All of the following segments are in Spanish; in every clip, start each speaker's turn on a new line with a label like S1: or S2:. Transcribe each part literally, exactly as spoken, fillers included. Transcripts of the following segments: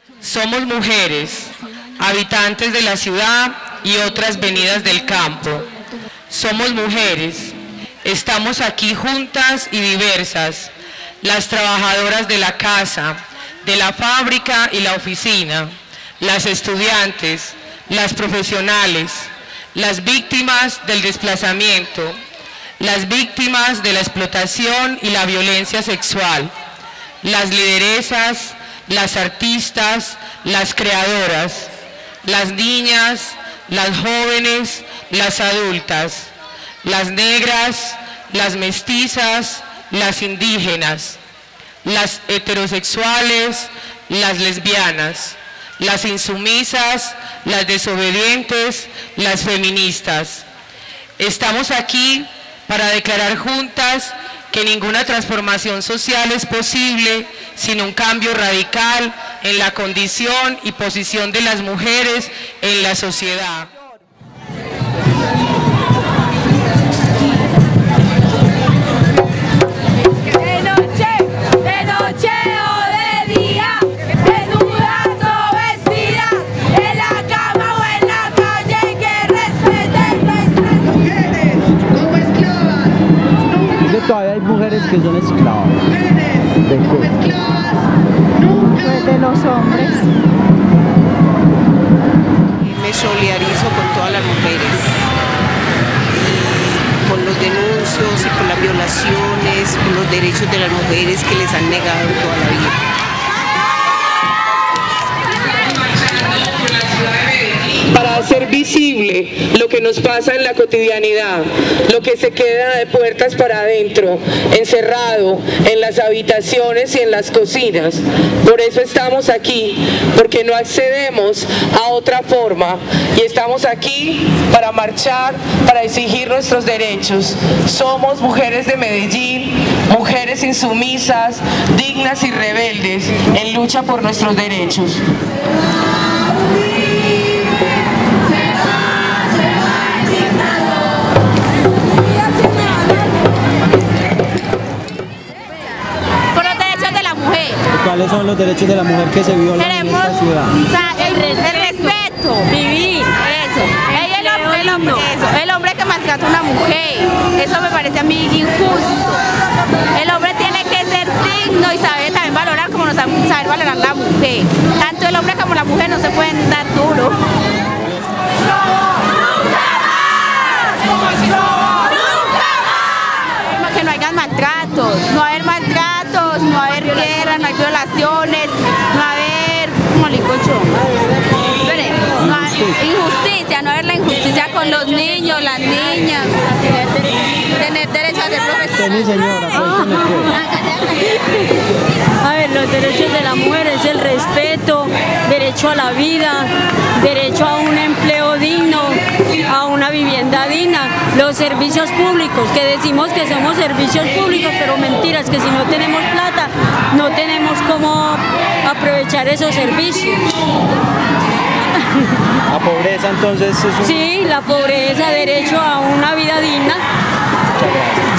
S1: Somos mujeres, habitantes de la ciudad y otras venidas del campo. Somos mujeres, estamos aquí juntas y diversas, las trabajadoras de la casa, de la fábrica y la oficina, las estudiantes, las profesionales, las víctimas del desplazamiento, las víctimas de la explotación y la violencia sexual, las lideresas, las artistas, las creadoras, las niñas, las jóvenes, las adultas, las negras, las mestizas, las indígenas, las heterosexuales, las lesbianas, las insumisas, las desobedientes, las feministas. Estamos aquí para declarar juntas que ninguna transformación social es posible sin un cambio radical en la condición y posición de las mujeres en la sociedad.
S2: De noche, de noche o de día, desnudas o vestidas, en la cama o en la calle, que respeten nuestras
S3: mujeres como esclavas.
S4: Es que todavía hay mujeres que son esclavas.
S3: ¿De qué?
S5: Pues de los hombres.
S6: Me solidarizo con todas las mujeres, y con los denuncios y con las violaciones, con los derechos de las mujeres que les han negado toda la vida.
S1: Para hacer visible lo que nos pasa en la cotidianidad, lo que se queda de puertas para adentro, encerrado en las habitaciones y en las cocinas. Por eso estamos aquí, porque no accedemos a otra forma y estamos aquí para marchar, para exigir nuestros derechos. Somos mujeres de Medellín, mujeres insumisas, dignas y rebeldes en lucha por nuestros derechos.
S4: ¿Cuáles son los derechos de la mujer que se violan en esta ciudad?
S2: O sea, el, el respeto, vivir, eso. El, el, el, hombre, eso. El hombre que maltrata a una mujer, eso me parece a mí injusto. El hombre tiene que ser digno y saber también valorar como nos saber valorar la mujer. Tanto el hombre como la mujer no se pueden dar duro. Que no hayan maltratos, no haber maltratos, no haber guerra, no hay violaciones, no haber, como le digo yo, no hay injusticia, no haber la injusticia con los niños, las niñas, tener derecho a ser profesional.
S5: A ver, los derechos de la mujer es el respeto, derecho a la vida, derecho a un empleo digno, a una vivienda digna, los servicios públicos, que decimos que somos servicios públicos, pero mentiras, que si no tenemos plata, no tenemos cómo aprovechar esos servicios.
S4: La pobreza entonces es un...
S5: Sí, la pobreza, derecho a una vida digna.
S4: Muchas gracias.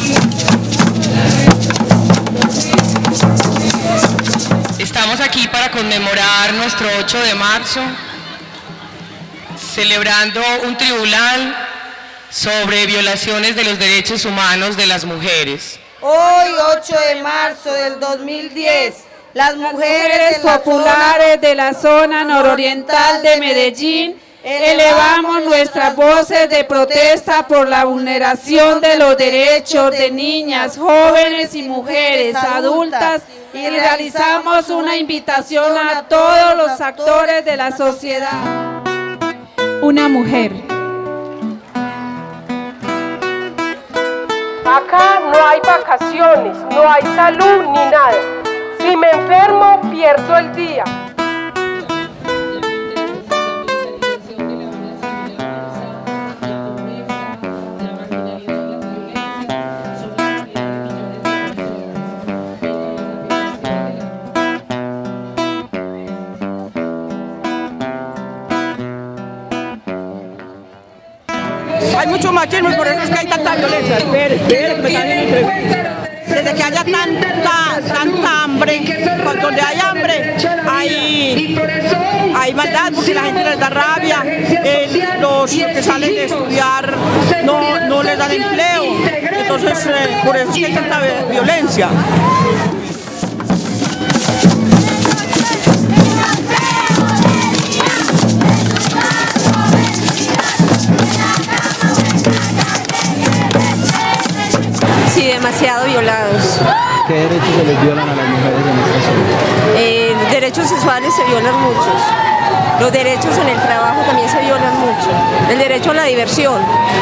S1: Estamos aquí para conmemorar nuestro ocho de marzo, celebrando un tribunal sobre violaciones de los derechos humanos de las mujeres.
S7: Hoy, ocho de marzo del dos mil diez, las mujeres populares de la zona nororiental de Medellín elevamos nuestras voces de protesta por la vulneración de los derechos de niñas, jóvenes y mujeres adultas y realizamos una invitación a todos los actores de la sociedad.
S5: Una mujer.
S8: Acá no hay vacaciones, no hay salud ni nada. Si me enfermo, pierdo el día.
S6: Hay mucho machismo y por eso es que hay tanta violencia. Espere, espere, me están viendo entrevistas. Desde que haya tanta, tanta hambre, pues donde hay hambre, hay
S9: hay maldad porque la gente les da rabia, eh, los que salen de estudiar no, no les dan empleo, entonces eh, por eso es que hay tanta violencia.
S10: Sí, demasiado violados.
S4: ¿Qué derechos se les violan a las mujeres en esta zona?
S10: Eh, derechos sexuales se violan muchos. Los derechos en el trabajo también se violan mucho. El derecho a la diversión.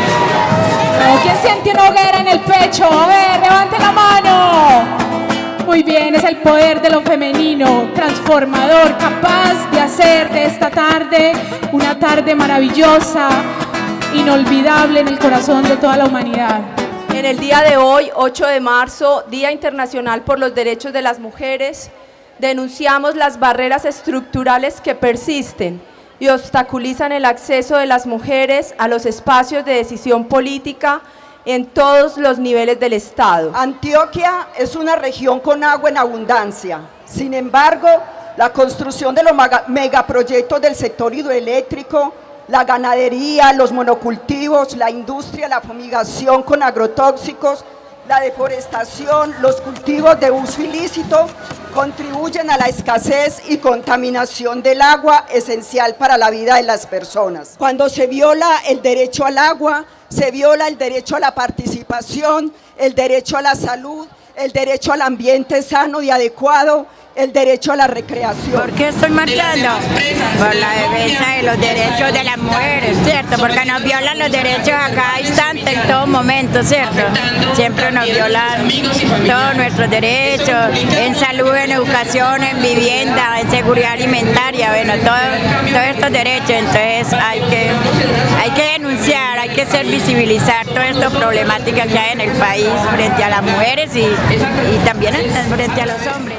S7: ¿Quién siente una hoguera en el pecho? A ver, levante la mano. Muy bien, es el poder de lo femenino, transformador, capaz de hacer de esta tarde una tarde maravillosa, inolvidable en el corazón de toda la humanidad.
S11: En el día de hoy, ocho de marzo, Día Internacional por los Derechos de las Mujeres, denunciamos las barreras estructurales que persisten y obstaculizan el acceso de las mujeres a los espacios de decisión política en todos los niveles del Estado.
S12: Antioquia es una región con agua en abundancia. Sin embargo, la construcción de los megaproyectos del sector hidroeléctrico, la ganadería, los monocultivos, la industria, la fumigación con agrotóxicos, la deforestación, los cultivos de uso ilícito contribuyen a la escasez y contaminación del agua esencial para la vida de las personas. Cuando se viola el derecho al agua, se viola el derecho a la participación, el derecho a la salud, el derecho al ambiente sano y adecuado, el derecho a la recreación.
S13: ¿Por qué estoy marchando? Por la defensa de los derechos de las mujeres, ¿cierto? Porque nos violan los derechos a cada instante, en todo momento, ¿cierto? Siempre nos violan todos nuestros derechos, en salud, en educación, en vivienda, en seguridad alimentaria, bueno, todo, todos estos derechos. Entonces hay que, hay que denunciar, hay que hacer visibilizar todas estas problemáticas que hay en el país frente a las mujeres y, y también frente a los hombres.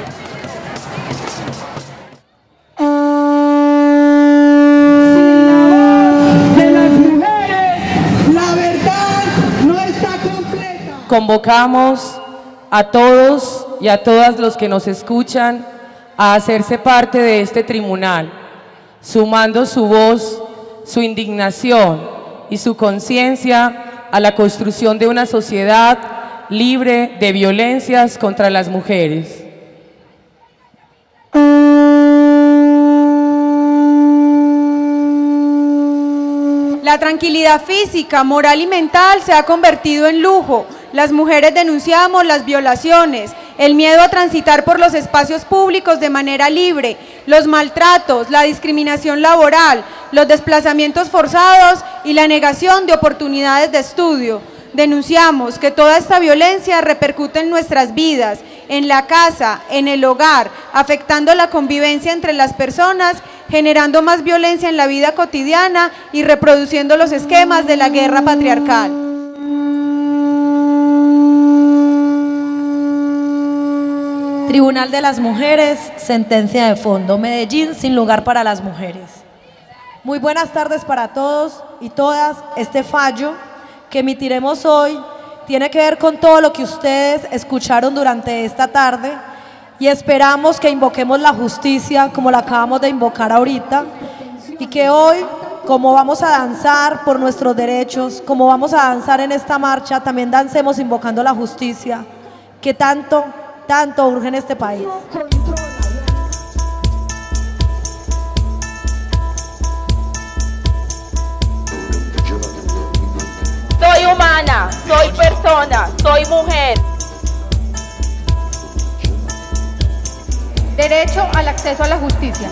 S1: Convocamos a todos y a todas los que nos escuchan a hacerse parte de este tribunal, sumando su voz, su indignación y su conciencia a la construcción de una sociedad libre de violencias contra las mujeres.
S7: La tranquilidad física, moral y mental se ha convertido en lujo. Las mujeres denunciamos las violaciones, el miedo a transitar por los espacios públicos de manera libre, los maltratos, la discriminación laboral, los desplazamientos forzados y la negación de oportunidades de estudio. Denunciamos que toda esta violencia repercute en nuestras vidas, en la casa, en el hogar, afectando la convivencia entre las personas, generando más violencia en la vida cotidiana y reproduciendo los esquemas de la guerra patriarcal.
S14: Tribunal de las Mujeres, sentencia de fondo. Medellín sin lugar para las mujeres. Muy buenas tardes para todos y todas. Este fallo que emitiremos hoy tiene que ver con todo lo que ustedes escucharon durante esta tarde y esperamos que invoquemos la justicia como la acabamos de invocar ahorita y que hoy, como vamos a danzar por nuestros derechos, como vamos a danzar en esta marcha, también dancemos invocando la justicia que tanto, tanto urge en este país.
S2: Soy humana, soy persona, soy mujer.
S15: Derecho al acceso a la justicia.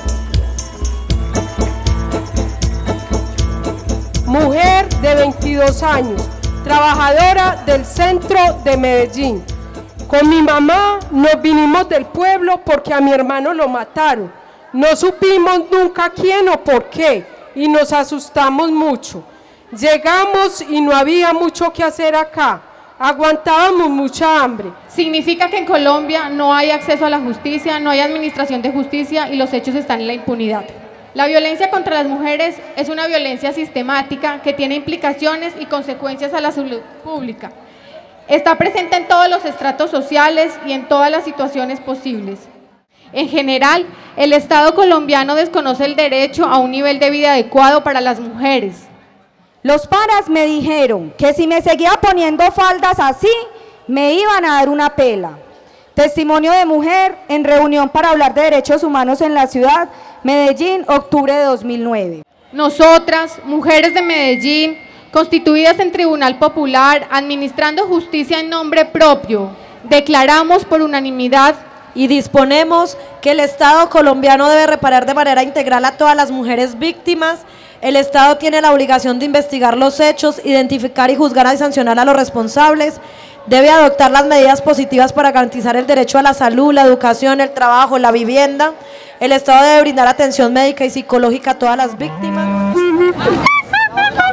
S8: Mujer de veintidós años, trabajadora del centro de Medellín. Con mi mamá nos vinimos del pueblo porque a mi hermano lo mataron. No supimos nunca quién o por qué y nos asustamos mucho. Llegamos y no había mucho que hacer acá, aguantábamos mucha hambre.
S15: Significa que en Colombia no hay acceso a la justicia, no hay administración de justicia y los hechos están en la impunidad. La violencia contra las mujeres es una violencia sistemática que tiene implicaciones y consecuencias a la salud pública. Está presente en todos los estratos sociales y en todas las situaciones posibles. En general, el Estado colombiano desconoce el derecho a un nivel de vida adecuado para las mujeres.
S16: Los panas me dijeron que si me seguía poniendo faldas así, me iban a dar una pela. Testimonio de mujer en reunión para hablar de derechos humanos en la ciudad, Medellín, octubre de dos mil nueve.
S15: Nosotras, mujeres de Medellín, constituidas en Tribunal Popular, administrando justicia en nombre propio, declaramos por unanimidad
S14: y disponemos que el Estado colombiano debe reparar de manera integral a todas las mujeres víctimas. El Estado tiene la obligación de investigar los hechos, identificar y juzgar y sancionar a los responsables. Debe adoptar las medidas positivas para garantizar el derecho a la salud, la educación, el trabajo, la vivienda. El Estado debe brindar atención médica y psicológica a todas las víctimas.